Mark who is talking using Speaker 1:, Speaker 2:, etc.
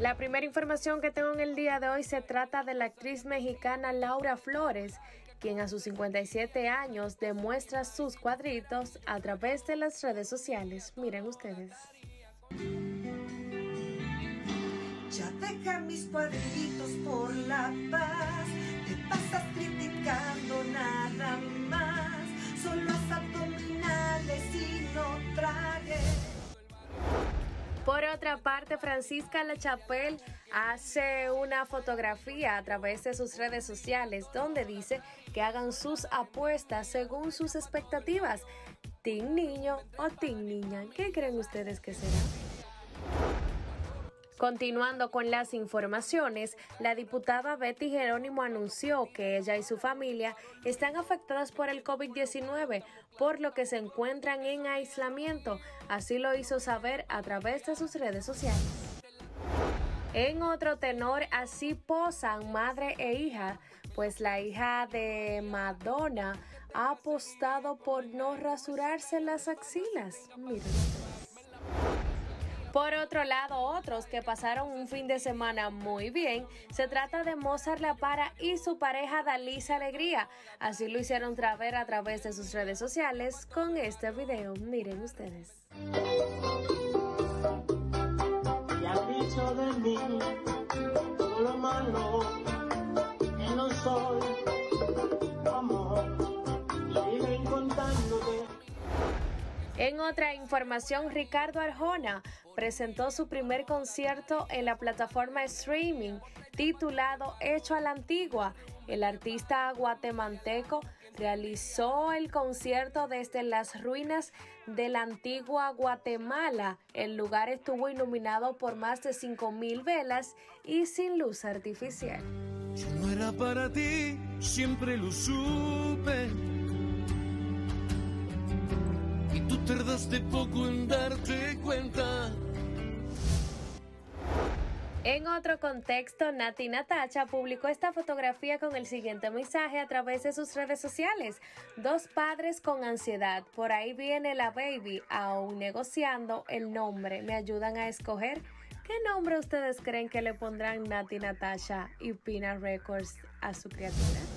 Speaker 1: La primera información que tengo en el día de hoy se trata de la actriz mexicana Laura Flores, quien a sus 57 años demuestra sus cuadritos a través de las redes sociales. Miren ustedes.
Speaker 2: Ya deja mis cuadritos por la paz, te pasas criticando nada más, son los abdominales y no tragues.
Speaker 1: Por otra parte, Francisca Lachapelle hace una fotografía a través de sus redes sociales donde dice que hagan sus apuestas según sus expectativas. ¿Team niño o team niña? ¿Qué creen ustedes que será? Continuando con las informaciones, la diputada Betty Jerónimo anunció que ella y su familia están afectadas por el COVID-19, por lo que se encuentran en aislamiento. Así lo hizo saber a través de sus redes sociales. En otro tenor, así posan madre e hija, pues la hija de Madonna ha apostado por no rasurarse las axilas. Miren. Por otro lado, otros que pasaron un fin de semana muy bien, se trata de Mozart La Para y su pareja Dalisa Alegría. Así lo hicieron saber a través de sus redes sociales con este video. Miren ustedes.
Speaker 3: Y has dicho de mí todo lo malo, que no soy amor, y viven contándote.
Speaker 1: En otra información, Ricardo Arjona presentó su primer concierto en la plataforma streaming titulado Hecho a la Antigua. El artista guatemalteco realizó el concierto desde las ruinas de la antigua Guatemala. El lugar estuvo iluminado por más de 5,000 velas y sin luz artificial.
Speaker 4: Yo no era para ti, siempre lo supe. Tú tardaste poco en darte cuenta.
Speaker 1: En otro contexto, Nati Natasha publicó esta fotografía con el siguiente mensaje a través de sus redes sociales. Dos padres con ansiedad. Por ahí viene la baby, aún negociando el nombre. ¿Me ayudan a escoger? ¿Qué nombre ustedes creen que le pondrán Nati Natasha y Pina Records a su criatura?